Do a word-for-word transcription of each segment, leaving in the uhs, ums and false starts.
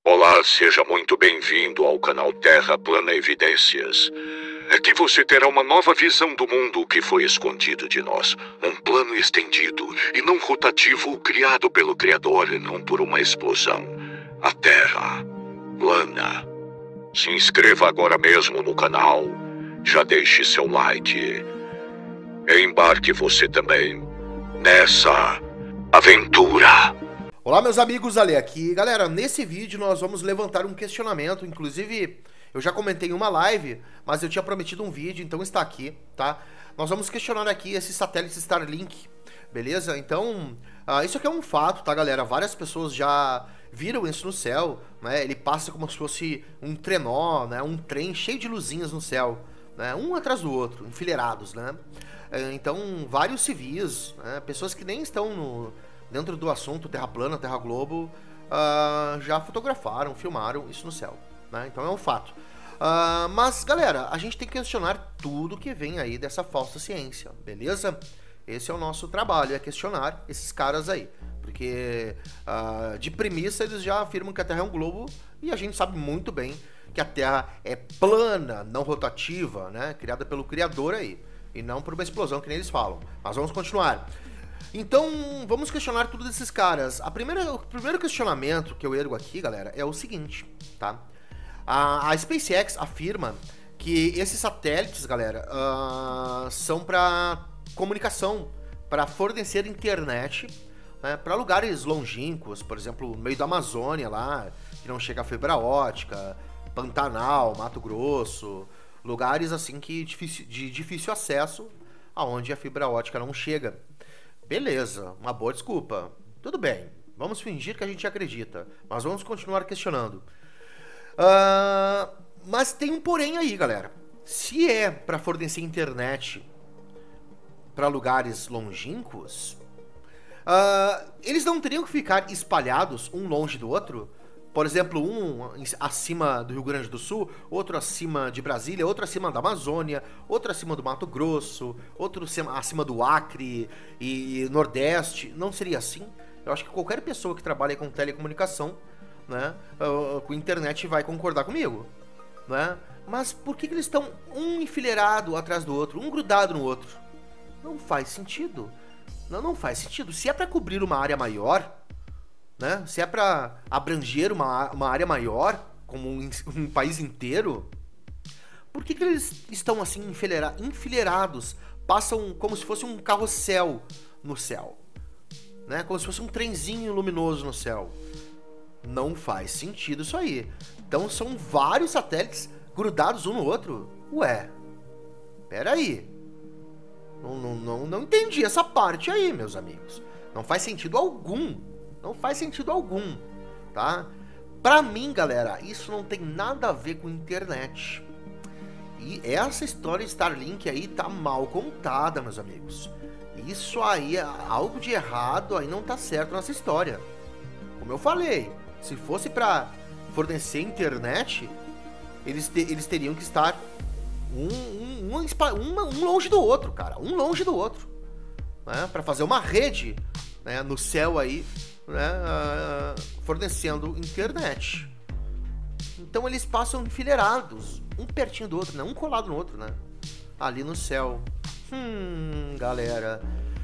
Olá, seja muito bem-vindo ao canal Terra Plana Evidências. Aqui você terá uma nova visão do mundo que foi escondido de nós. Um plano estendido e não rotativo criado pelo Criador e não por uma explosão. A Terra plana. Se inscreva agora mesmo no canal. Já deixe seu like. Embarque você também nessa aventura. Olá meus amigos, Ale aqui. Galera, nesse vídeo nós vamos levantar um questionamento. Inclusive, eu já comentei em uma live, mas eu tinha prometido um vídeo, então está aqui, tá? Nós vamos questionar aqui esse satélite Starlink, beleza? Então, uh, isso aqui é um fato, tá galera? Várias pessoas já viram isso no céu, né? Ele passa como se fosse um trenó, né? Um trem cheio de luzinhas no céu, né? Um atrás do outro, enfileirados, né? Então, vários civis, né? Pessoas que nem estão no... dentro do assunto Terra Plana, Terra Globo, uh, já fotografaram, filmaram isso no céu, né? Então é um fato. Uh, mas, galera, a gente tem que questionar tudo que vem aí dessa falsa ciência, beleza? Esse é o nosso trabalho, é questionar esses caras aí. Porque, uh, de premissa, eles já afirmam que a Terra é um globo e a gente sabe muito bem que a Terra é plana, não rotativa, né? Criada pelo Criador aí, e não por uma explosão, que nem eles falam. Mas vamos continuar. Então, vamos questionar tudo desses caras. A primeira, o primeiro questionamento que eu ergo aqui, galera, é o seguinte, tá? A, a SpaceX afirma que esses satélites, galera, uh, são para comunicação, para fornecer internet, né, para lugares longínquos, por exemplo, no meio da Amazônia lá, que não chega a fibra ótica, Pantanal, Mato Grosso, lugares assim que difícil, de difícil acesso, aonde a fibra ótica não chega. Beleza, uma boa desculpa. Tudo bem, vamos fingir que a gente acredita, mas vamos continuar questionando. Uh, mas tem um porém aí, galera. Se é para fornecer internet para lugares longínquos, uh, eles não teriam que ficar espalhados um longe do outro? Por exemplo, um acima do Rio Grande do Sul, outro acima de Brasília, outro acima da Amazônia, outro acima do Mato Grosso, outro acima do Acre e Nordeste. Não seria assim? Eu acho que qualquer pessoa que trabalha com telecomunicação, né, com internet vai concordar comigo, né? Mas por que, que eles estão um enfileirado atrás do outro, um grudado no outro? Não faz sentido. Não, não faz sentido. Se é para cobrir uma área maior, né? Se é para abranger uma, uma área maior, como um, um país inteiro, por que, que eles estão assim enfileira, enfileirados? Passam como se fosse um carrossel no céu, né? Como se fosse um trenzinho luminoso no céu. Não faz sentido isso aí. Então são vários satélites grudados um no outro. Ué, peraí. Não, não, não, não entendi essa parte aí, meus amigos. Não faz sentido algum. Não faz sentido algum, tá? Pra mim, galera, isso não tem nada a ver com internet. E essa história de Starlink aí tá mal contada, meus amigos. Isso aí, algo de errado aí não tá certo nessa história. Como eu falei, se fosse pra fornecer internet, eles, te, eles teriam que estar um, um, um, um, um longe do outro, cara. Um longe do outro, né? Pra fazer uma rede, né, no céu aí, né, uh, fornecendo internet. Então eles passam enfileirados, um pertinho do outro, né, um colado no outro, né, ali no céu. Hum, galera,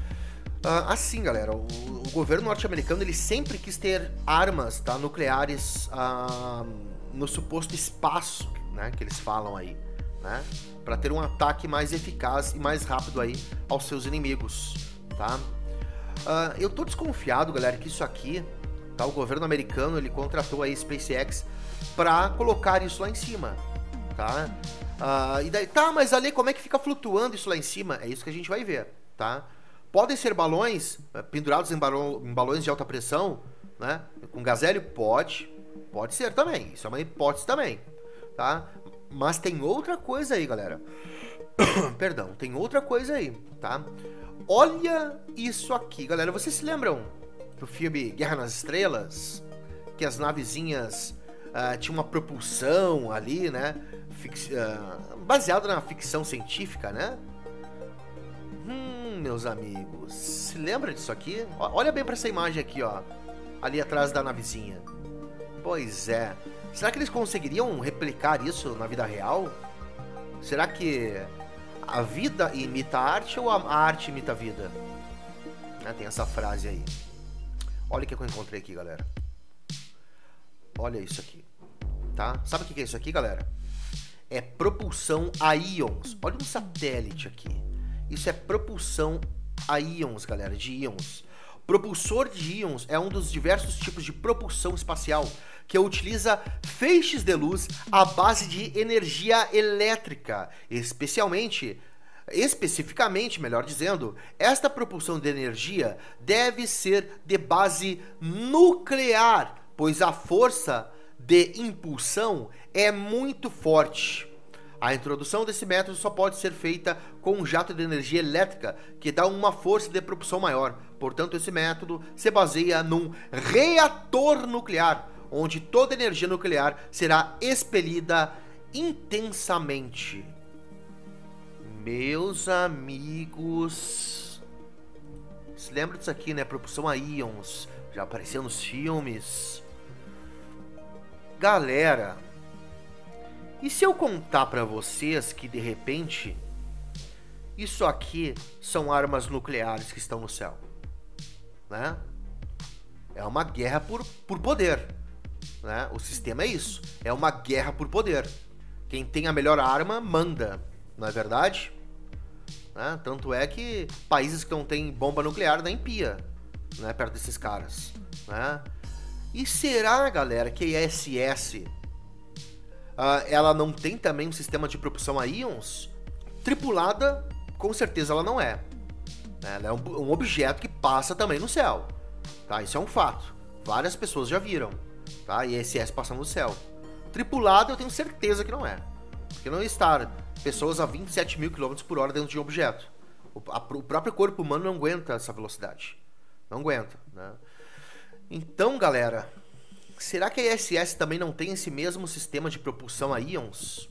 uh, assim, galera, o, o governo norte-americano ele sempre quis ter armas, tá, nucleares uh, no suposto espaço, né, que eles falam aí, né, para ter um ataque mais eficaz e mais rápido aí aos seus inimigos, tá? Uh, eu tô desconfiado, galera, que isso aqui, tá? O governo americano, ele contratou a SpaceX pra colocar isso lá em cima, tá? Uh, e daí, tá, mas ali como é que fica flutuando isso lá em cima? É isso que a gente vai ver, tá? Podem ser balões uh, pendurados em, balão, em balões de alta pressão, né? Com gás hélio? Pode, pode ser também, isso é uma hipótese também, tá? Mas tem outra coisa aí, galera. Perdão, tem outra coisa aí, tá? Olha isso aqui, galera. Vocês se lembram do filme Guerra nas Estrelas? Que as navezinhas uh, tinham uma propulsão ali, né? Fix, uh, baseado na ficção científica, né? Hum, meus amigos, se lembra disso aqui? Olha bem para essa imagem aqui, ó. Ali atrás da navezinha. Pois é. Será que eles conseguiriam replicar isso na vida real? Será que a vida imita a arte ou a arte imita a vida? Ah, tem essa frase aí. Olha o que eu encontrei aqui, galera. Olha isso aqui, tá? Sabe o que é isso aqui, galera? É propulsão a íons. Olha um satélite aqui. Isso é propulsão a íons, galera, de íons. Propulsor de íons é um dos diversos tipos de propulsão espacial que utiliza feixes de luz à base de energia elétrica, especialmente, especificamente, melhor dizendo, esta propulsão de energia deve ser de base nuclear, pois a força de impulsão é muito forte. A introdução desse método só pode ser feita com um jato de energia elétrica, que dá uma força de propulsão maior. Portanto, esse método se baseia num reator nuclear, onde toda energia nuclear será expelida intensamente. Meus amigos, se lembra disso aqui, né? Propulsão a íons, já apareceu nos filmes. Galera, e se eu contar pra vocês que de repente isso aqui são armas nucleares que estão no céu, né? É uma guerra por, por poder, né? O sistema é isso, é uma guerra por poder. Quem tem a melhor arma manda, não é verdade? Né? Tanto é que países que não têm bomba nuclear nem pia, né? Perto desses caras, né? E será, galera, que a I S S Uh, ela não tem também um sistema de propulsão a íons? Tripulada, com certeza ela não é. Ela é um, um objeto que passa também no céu, tá? Isso é um fato. Várias pessoas já viram, tá? I S S passando no céu. Tripulada eu tenho certeza que não é. Porque não ia estar pessoas a vinte e sete mil quilômetros por hora dentro de um objeto. O, a, o próprio corpo humano não aguenta essa velocidade. Não aguenta, né? Então, galera, será que a I S S também não tem esse mesmo sistema de propulsão a íons?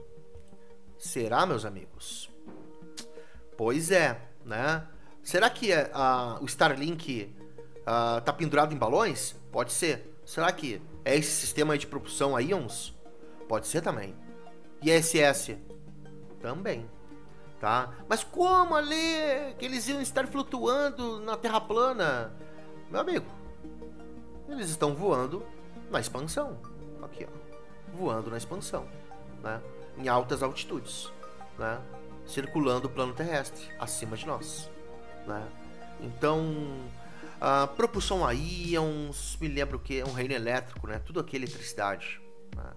Será, meus amigos? Pois é, né? Será que a, o Starlink a, tá pendurado em balões? Pode ser. Será que é esse sistema aí de propulsão a íons? Pode ser também. E a I S S? Também, tá? Mas como, ali que eles iam estar flutuando na Terra plana? Meu amigo, eles estão voando na expansão, aqui ó, voando na expansão, né? Em altas altitudes, né? Circulando o plano terrestre acima de nós, né? Então, a propulsão a íons, me lembra o que? É um reino elétrico, né? Tudo aqui é eletricidade, né?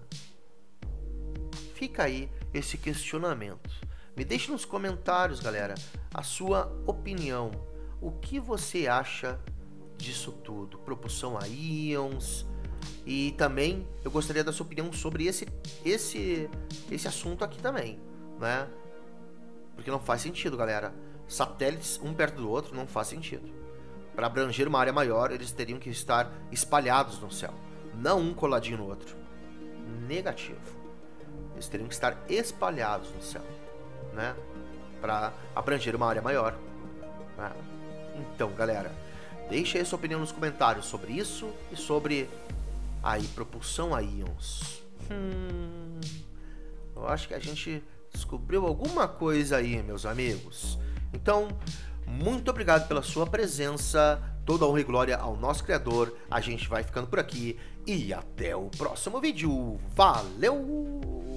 Fica aí esse questionamento. Me deixe nos comentários, galera, a sua opinião. O que você acha disso tudo? Propulsão a íons. E também eu gostaria da sua opinião sobre esse, esse, esse assunto aqui também, né? Porque não faz sentido, galera. Satélites um perto do outro não faz sentido. Para abranger uma área maior, eles teriam que estar espalhados no céu, não um coladinho no outro. Negativo. Eles teriam que estar espalhados no céu, né? Para abranger uma área maior, né? Então, galera, deixe aí a sua opinião nos comentários sobre isso e sobre aí propulsão a íons. Hum, eu acho que a gente descobriu alguma coisa aí, meus amigos. Então, muito obrigado pela sua presença. Toda honra e glória ao nosso Criador. A gente vai ficando por aqui e até o próximo vídeo. Valeu!